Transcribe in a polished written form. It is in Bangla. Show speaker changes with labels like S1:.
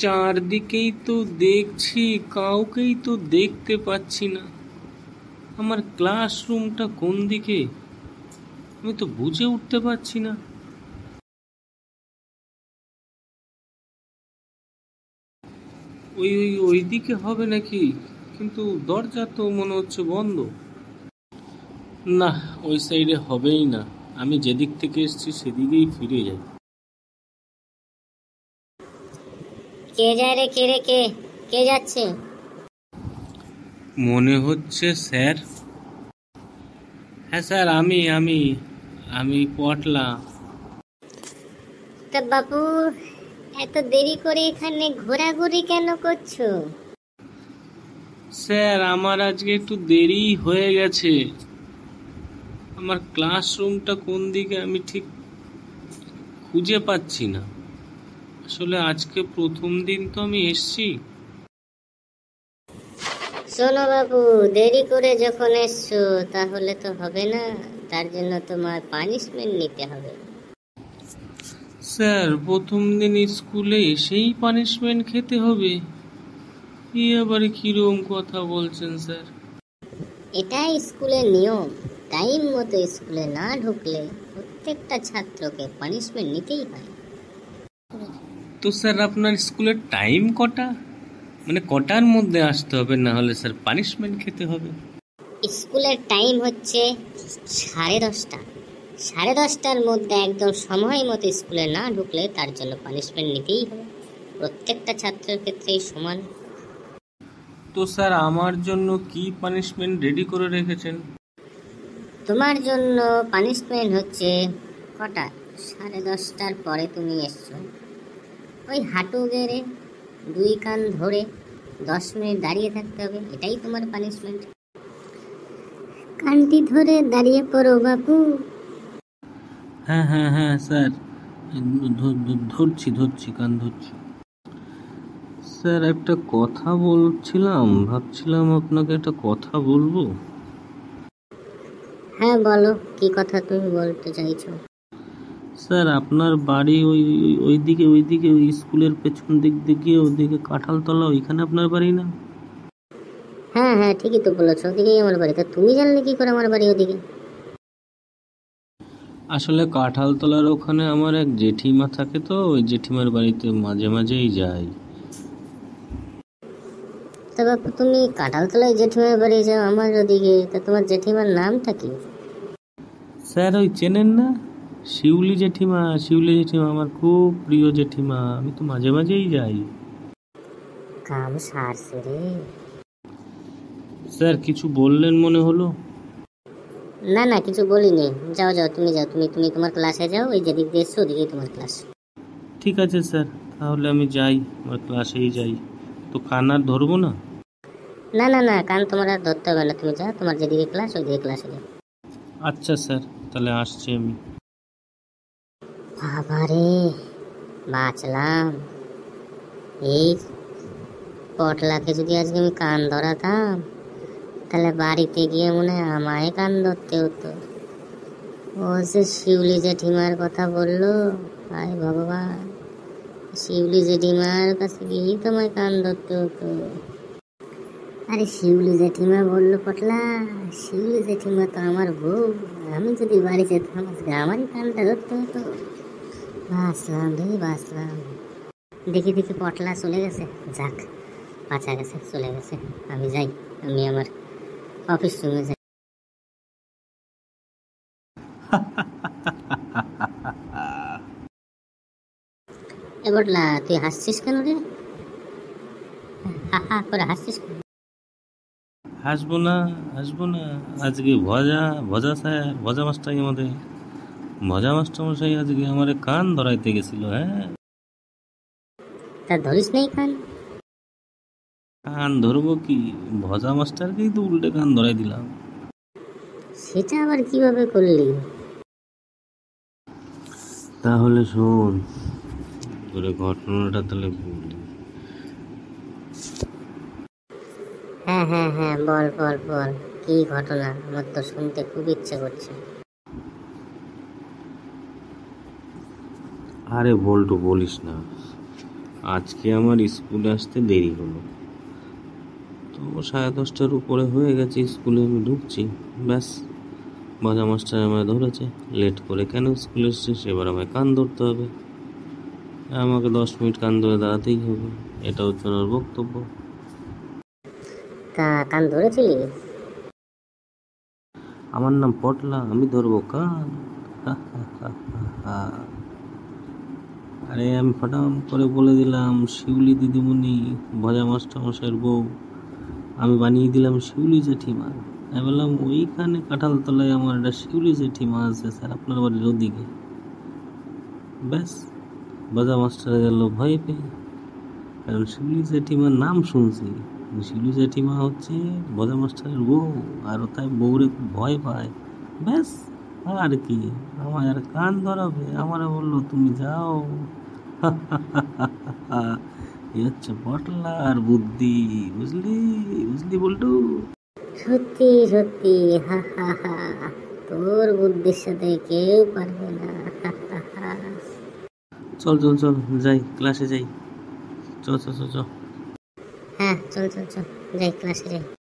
S1: চারদিকেই তো দেখছি, কাউকেই তো দেখতে পাচ্ছি না। আমার ক্লাসরুমটা কোন দিকে আমি তো বুঝে উঠতে পারছি না। ওই ওই ওই দিকে হবে নাকি? কিন্তু দরজা তো মনে হচ্ছে বন্ধ। না, ওই সাইডে হবেই না। আমি যেদিক থেকে এসেছি সেদিকেই ফিরে যাই।
S2: কে যায় রে? কে রে? কে কে যাচ্ছে?
S1: মনে হচ্ছে স্যার। হ্যাঁ স্যার, আমি আমি আমি পটলা।
S2: তা বাবু, এত দেরি করে এখানে ঘোরাঘুরি কেন করছো?
S1: স্যার, আমার আজকে একটু দেরি হয়ে গেছে। আমার ক্লাসরুমটা কোন দিকে আমি ঠিক খুঁজে পাচ্ছি না। আসলে আজকে প্রথম দিন তো আমি এসছি।
S2: শোনো বাবু, দেরি করে যখন এসছো তাহলে তো হবে না, তার জন্য তোমার পানিশমেন্ট নিতে হবে।
S1: স্যার, প্রথম দিন স্কুলে এসেই পানিশমেন্ট খেতে হবে? এই আবার কিরকম কথা বলছেন স্যার?
S2: এটাই স্কুলের নিয়ম। টাইম মতো স্কুলে না ঢুকলে প্রত্যেকটা ছাত্রকে পানিশমেন্ট নিতেই হয়।
S1: তো স্যার, আপনার স্কুলের টাইম কটা? মানে কটার মধ্যে আসতে হবে, না হলে স্যার পানিশমেন্ট খেতে হবে?
S2: স্কুলের টাইম হচ্ছে 10:30। 10:30টার মধ্যে একদম সময় মতো স্কুলে না ঢুকলে তার জন্য পানিশমেন্ট নিতেই হবে। প্রত্যেকটা ছাত্রের ক্ষেত্রেই সমান।
S1: তো স্যার, আমার জন্য কি পানিশমেন্ট রেডি করে রেখেছেন?
S2: তোমার জন্য পানিশমেন্ট হচ্ছে কটা? 10:30টার পরে তুমি এসছো, ওই হাঁটু গেড়ে 2 কান ধরে 10 মিনিট দাঁড়িয়ে থাকতে হবে। এটাই তোমার পানিশমেন্ট। কানটি ধরে দাঁড়িয়ে পড়ো বাবু।
S1: হ্যাঁ হ্যাঁ হ্যাঁ স্যার, ধরছি কান ধরছি। স্যার, একটা কথা বলছিলাম, ভাবছিলাম আপনাকে একটা কথা বলবো।
S2: হ্যাঁ বলো, কি কথা তুমি বলতে চাইছো?
S1: স্যার, আপনার বাড়ি ওইদিকে ওই স্কুলের পেছন দিক দিয়ে ওইদিকে কাঁঠালতলা, ওইখানে আপনার বাড়ি না?
S2: হ্যাঁ হ্যাঁ, ঠিকই তো বলেছো, ওদিকেই আমার বাড়ি। তা তুমি জানলে কি করে আমার বাড়ি ওদিকে?
S1: আসলে কাঁঠালতলার ওখানে আমার এক জেঠিমা থাকে, তো ওই জেঠিমার বাড়িতে মাঝে মাঝেই যাই।
S2: তা বাপু, তুমি কাঁঠালতলায় জেঠিমার বাড়ি যাও আমার ওদিকে, তা তোমার জেঠিমার নামটা কি?
S1: স্যার, ওই চেনেন না? শিউলি জেঠিমা। শিউলি জেঠিমা আমার খুব প্রিয় জেঠিমা, আমি তো মাঝে মাঝেই যাই।
S2: কাম সারছে রে।
S1: স্যার, কিছু বললেন মনে হলো?
S2: না না, কিছু বলিনি। যাও যাও, তুমি যাও, তুমি তুমি তোমার ক্লাসে যাও, ওই যেদিক দিয়ে এসছো ওদিকেই তোমার ক্লাস।
S1: ঠিক আছে স্যার, তাহলে আমি যাই, আমার ক্লাসেই যাই। তো কান আর ধরবো না?
S2: না না না, কান তোমার আর ধরতে হবে না, তুমি যাও, তোমার যেদিকে ক্লাস ওইদিকে ক্লাসে যাও।
S1: আচ্ছা স্যার, তাহলে আসছি আমি।
S2: বাবারে, বাঁচলাম। এই পটলাকে যদি আজকে আমি কান ধরাতাম তাহলে বাড়িতে গিয়ে মনে হয় আমায় কান ধরতে হতো। ও যে শিউলি জেঠিমার কথা বললো, হায় ভগবান, শিউলি জেঠিমার কাছে গিয়েই তোমায় কান ধরতে হতো। আরে শিউলি জেঠিমা বললো পটলা, শিউলি জেঠিমা তো আমার বউ, আমি যদি বাড়ি যেতাম আজকে আমারই কানটা ধরতে হতো। বাঁচলাম রে বাঁচলাম। দেখি দেখি পটলা চলে গেছে, যাক বাঁচা গেছে, চলে গেছে। আমি যাই, আমি আমার অফিস রুমে যাই। এ পটলা, তুই হাসছিস কেন রে? হা হা করে হাসছিস কেন?
S1: হাসবো না, হাসবো না। আজকে ভজা স্যার, ভজা মাস্টার আমাদের, ভজা মাস্টার মশাই আজকে আমার কান ধরাইতে গেছিল। হ্যাঁ,
S2: তা ধরিস নেই কান?
S1: কান ধরবো কি, ভজা মাস্টারকেই তো উল্টে কান ধরাই দিলাম।
S2: সেটা আবার কিভাবে করলি?
S1: তাহলে শোন, তোরে ঘটনাটা তাহলে বলি।
S2: হ্যাঁ হ্যাঁ হ্যাঁ, বল বল বল, কি ঘটনা? আমার তো শুনতে খুব ইচ্ছে করছে।
S1: আরে বলটু, বলিস না। আজকে আমার স্কুলে আসতে দেরি হলো, তো 10:30টার উপরে হয়ে গেছে, স্কুলে আমি ঢুকছি, ব্যাস বাজা মাস্টার আমায় ধরেছে, লেট করে কেন স্কুলে এসছিস, এবার আমায় কান ধরতে হবে, আমাকে 10 মিনিট কান ধরে দাঁড়াতেই হবে, এটা হচ্ছে ওনার বক্তব্য।
S2: তা কান ধরেছিলি?
S1: আমার নাম পটলা, আমি ধরবো কান? আরে আমি ফটাম করে বলে দিলাম শিউলি দিদিমণি, ভজা মাস্টার মশাইয়ের বউ, আমি বানিয়ে দিলাম শিউলি জেঠিমা। আমি বললাম ওইখানে কাঁঠাল তলায় আমার একটা শিউলি জেঠিমা আছে স্যার, আপনার বাড়ির ওদিকে। ব্যাস ভজা মাস্টারে গেল ভয় পেয়ে, কারণ শিউলি জেঠিমার নাম শুনছি, শিউলি জেঠিমা হচ্ছে ভজা মাস্টারের বউ, আর তাই বউরে খুব ভয় পায়। ব্যাস আর কি, আমার আর কান ধরাবে, আমারে বললো তুমি যাও। এই হচ্ছে পটলার বুদ্ধি, বুঝলি বুঝলি বল্টু।
S2: সত্যি সত্যি, হা হা হা, তোর বুদ্ধির সাথে কেউ পারবে না, হা হা হা।
S1: চল চল চল যাই, ক্লাসে যাই, চ চ চ চ।
S2: হ্যাঁ চল চল চল, যাই ক্লাসে যাই।